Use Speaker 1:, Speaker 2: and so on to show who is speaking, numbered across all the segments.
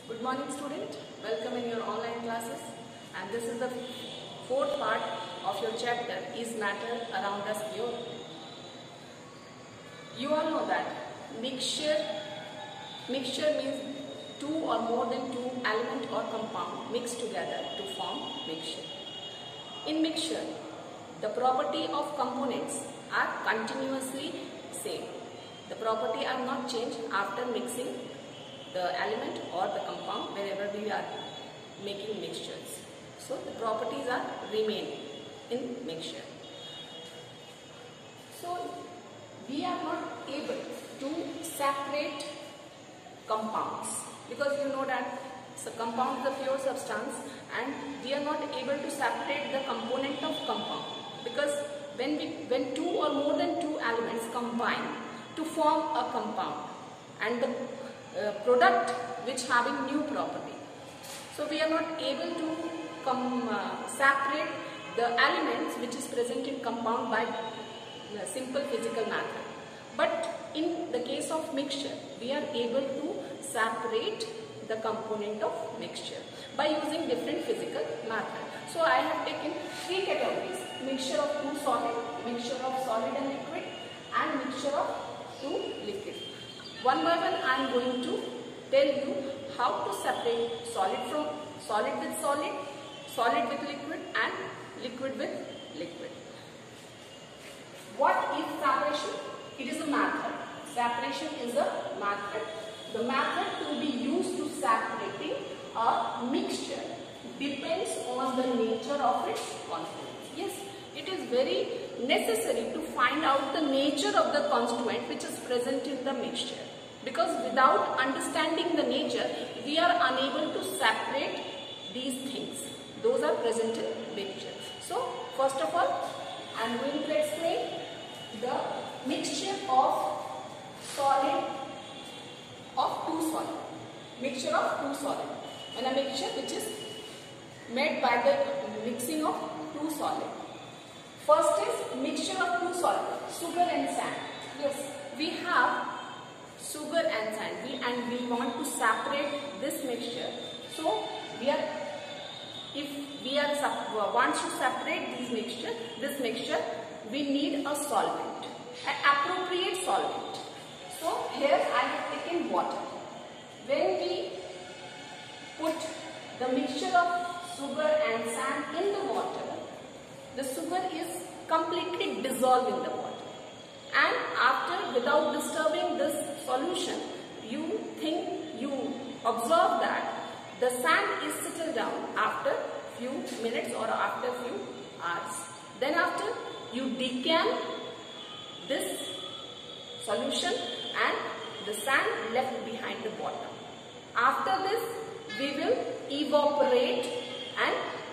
Speaker 1: Good morning student, welcome in your online classes, and this is the fourth part of your chapter Is Matter Around Us Pure? You all know that mixture means two or more than two element or compound mixed together to form mixture. In mixture, the property of components are continuously same. The property are not changed after mixing the element or the compound whenever we are making mixtures. So the properties are remain in mixture. So we are not able to separate compounds because you know that compound is a pure substance and we are not able to separate the component of compound because when two or more than two elements combine to form a compound and the product which having new property. So we are not able to separate the elements which is present in compound by simple physical method. But in the case of mixture, we are able to separate the component of mixture by using different physical method. So I have taken three categories: mixture of two solid, mixture of solid and liquid, and mixture of two liquid. One by one I am going to tell you how to separate solid from solid with solid, solid with liquid and liquid with liquid. What is separation? It is a method. Separation is a method. The method to be used to separating a mixture depends on the nature of its constituents. Yes, it is very necessary to find out the nature of the constituent which is present in the mixture, because without understanding the nature we are unable to separate these things. Those are present in mixture. So first of all I am going to explain the mixture of solid of two solid. Mixture of two solid, and a mixture which is made by the mixing of two solid. First is mixture of two solid, sugar and sand. Yes, we have sugar and sand and we want to separate this mixture. So if we want to separate this mixture, we need a solvent, an appropriate solvent. So here I have taken water. When we put the mixture of sugar and sand in the water, the sugar is completely dissolved in the water, and after, without disturbing this solution, you observe that the sand is settled down after few minutes or after few hours. Then after, you decant this solution and the sand left behind the bottom. After this, we will evaporate and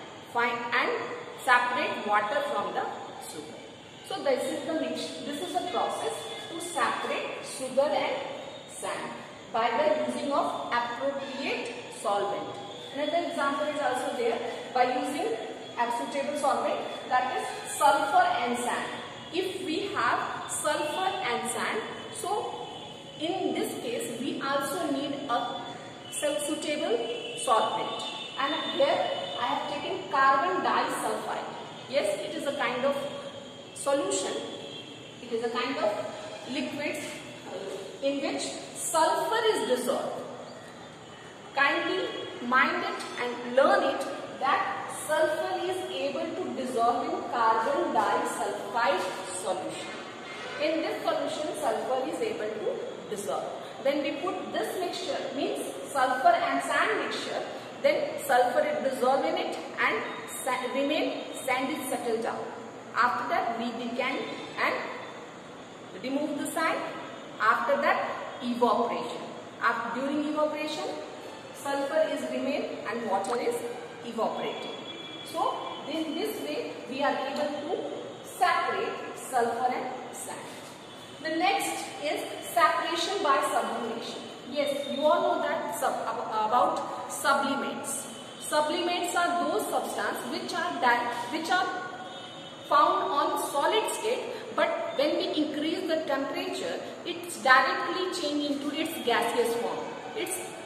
Speaker 1: separate water from the sugar. So this is the process to separate sugar and sand by the using of appropriate solvent. Another example is also there by using suitable solvent, that is sulfur and sand. If we have sulfur and sand, so in this case we also need a suitable solvent. And here I have taken carbon disulfide. Yes, it is a kind of solution. It is a kind of liquid in which sulfur is dissolved. Kindly mind it and learn it that sulfur is able to dissolve in carbon disulfide solution. In this solution, sulfur is able to dissolve. When we put this mixture, means sulfur and sand mixture, then sulfur is dissolved in it and sand is settled down. After that, we decant and remove the sand. After that, evaporation. During evaporation, sulfur is remain and water is evaporating. So in this way we are able to separate sulfur and sand. The next is separation by sublimation. Yes, you all know that about sublimates. Sublimates are those substances which are found on solid state, but when we increase the temperature, it's directly changed into its gaseous form. It's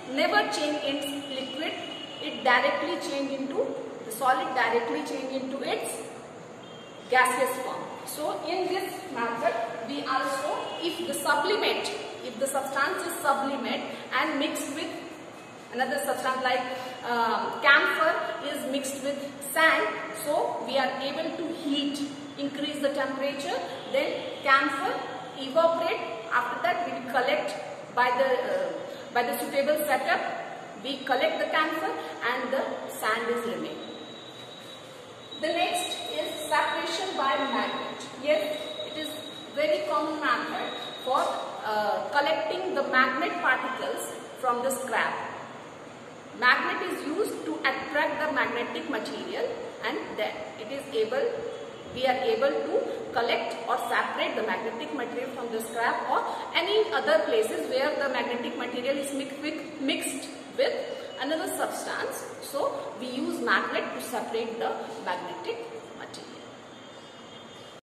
Speaker 1: never change in liquid, it directly change into, the solid directly change into its gaseous form. So in this method we also, if the sublimate, if the substance is sublimate and mixed with another substance like camphor is mixed with sand, so we are able to heat, increase the temperature, then camphor evaporate. After that we will collect by the suitable setup, we collect the camphor and the sand is remain. The next is separation by magnet. Yes, it is very common method for collecting the magnet particles from the scrap. Magnet is used to attract the magnetic material, and then we are able to collect or separate the magnetic material from the scrap or any other places where the magnetic material is mixed with another substance. So we use magnet to separate the magnetic